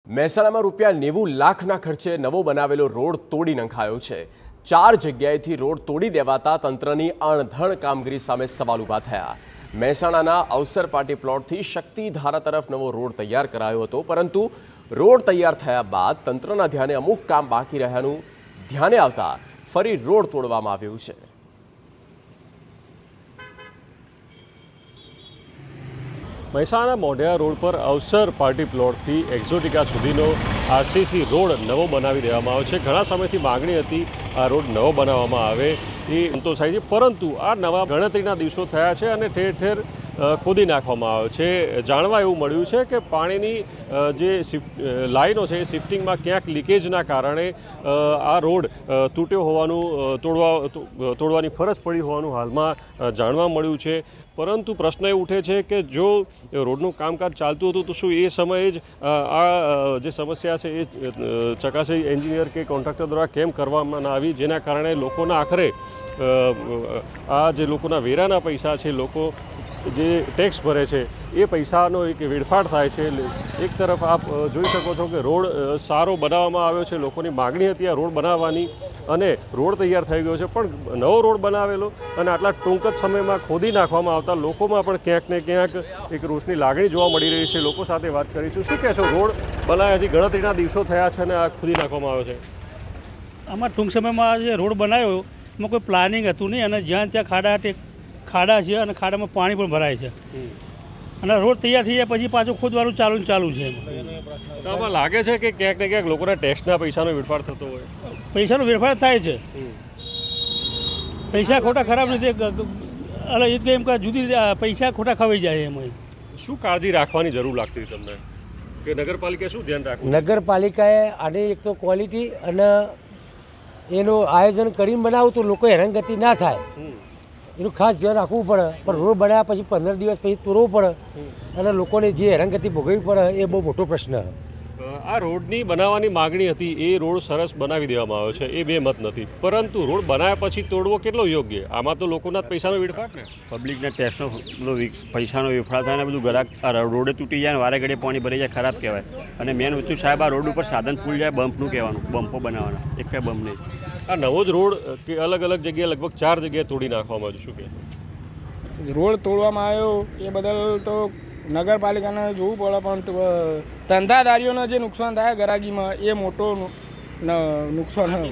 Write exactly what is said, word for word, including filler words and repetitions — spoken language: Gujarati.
મહેસાણામાં રૂપિયા નેવું લાખના ખર્ચે નવો બનાવેલો રોડ તોડી નંખાયો છે। ચાર જગ્યાએથી રોડ તોડી દેવાતા તંત્રની અણધણ કામગીરી સામે સવાલ ઊભા થયા। મહેસાણાના અવસર પાર્ટી પ્લોટથી શક્તિધારા તરફ નવો રોડ તૈયાર કરાયો હતો, પરંતુ રોડ તૈયાર થયા બાદ તંત્રના ધ્યાને અમુક કામ બાકી રહ્યાનું ધ્યાને આવતા ફરી રોડ તોડવામાં આવ્યું છે। મહેસાણા મોઢિયા રોડ પર અવસર પાર્ટી પ્લોટથી એક્ઝોટિકા સુધીનો આરસીસી રોડ નવો બનાવી દેવામાં આવ્યો છે। ઘણા સમયથી માગણી હતી આ રોડ નવો બનાવવામાં આવે એ સંતોષ થાય છે, પરંતુ આ નવા ગણતરીના દિવસો થયા છે અને ઠેર ઠેર ખોદી નાખવામાં આવ્યો છે। જાણવા એવું મળ્યું છે કે પાણીની જે લાઈનો છે એ શિફ્ટિંગમાં ક્યાંક લીકેજના કારણે આ રોડ તૂટ્યો હોવાનું તોડવા તોડવાની ફરજ પડી હોવાનું હાલમાં જાણવા મળ્યું છે। પરંતુ પ્રશ્ન એ ઉઠે છે કે જો રોડનું કામકાજ ચાલતું હતું તો શું એ સમયે જ આ જે સમસ્યા છે એ ચકાસણી એન્જિનિયર કે કોન્ટ્રાક્ટર દ્વારા કેમ કરવામાં ના આવી, જેના કારણે લોકોના આખરે આ જે લોકોના વેરાના પૈસા છે, લોકો જે ટેક્સ ભરે છે એ પૈસાનો એક વેડફાટ થાય છે। એક તરફ આપ જોઈ શકો છો કે રોડ સારો બનાવવામાં આવ્યો છે, લોકોની માગણી હતી આ રોડ બનાવવાની અને રોડ તૈયાર થઈ ગયો છે, પણ નવો રોડ બનાવેલો અને આટલા ટૂંક જ સમયમાં ખોદી નાખવામાં આવતા લોકોમાં પણ ક્યાંક ને ક્યાંક એક રોષની લાગણી જોવા મળી રહી છે। લોકો સાથે વાત કરીશું। શું કહેશો, રોડ બનાવ્યાથી ગણતરીના દિવસો થયા છે અને આ ખોદી નાખવામાં આવ્યો છે? આમાં ટૂંક સમયમાં જે રોડ બનાવ્યો એમાં કોઈ પ્લાનિંગ હતું નહીં, અને જ્યાં ત્યાં ખાડા ખાડા છે અને ખાડામાં પાણી પણ ભરાય છે અને રોડ તૈયાર થઈ જાય પછી પાછું ખોદવાનું ચાલુ ચાલુ છે। તો આમાં લાગે છે કે ક્યાંક ને ક્યાંક લોકોના ટેક્સના પૈસાનો વેડફાટ થતો હોય? પૈસાનો વેડફાટ થાય છે, પૈસા ખોટા ખરાબ નથી, એટલે એટલે એમ કે જુદી પૈસા ખોટા ખવાઈ જાય એમાં। શું કાળજી રાખવાની જરૂર લાગતી તમને કે નગરપાલિકાએ શું ધ્યાન રાખવું? નગરપાલિકાએ આને એક તો ક્વોલિટી અને એનું આયોજન કરીને બનાવું તો લોકો હેરાનગતિ ના થાય, એનું ખાસ ધ્યાન રાખવું પડે। પણ રોડ બનાવ્યા પછી પંદર દિવસ પછી તોડવું પડે અને લોકોને જે હેરાનગતિ ભોગવવી પડે એ બહુ મોટો પ્રશ્ન છે। આ રોડની બનાવવાની માગણી હતી, એ રોડ સરસ બનાવી દેવામાં આવ્યો છે, એ બે મત નથી, પરંતુ રોડ બનાવ્યા પછી તોડવો કેટલો યોગ્ય? આમાં તો લોકોના પૈસાનો વેડફાટ ને પબ્લિકના ટેક્સનો પૈસાનો વેડફાટ થાય ને બધું ગ્રાહક રોડે તૂટી જાય ને વારે ઘડીએ પાણી ભરાઈ જાય, ખરાબ કહેવાય। અને મેન વસ્તુ સાહેબ, આ રોડ ઉપર સાધન ફૂલ જાય બમ્પનું કહેવાનું, બમ્પો બનાવવાના, એક કંઈ બમ્પ નહીં। આ નવો જ રોડ કે અલગ અલગ જગ્યાએ લગભગ ચાર જગ્યાએ તોડી નાખવામાં આવ્યું, શું કહે? રોડ તોડવામાં આવ્યો એ બદલ તો નગરપાલિકાને જોવું પડે, પણ ધંધાદારીઓને જે નુકસાન થાય ગરાગીમાં એ મોટો નુકસાન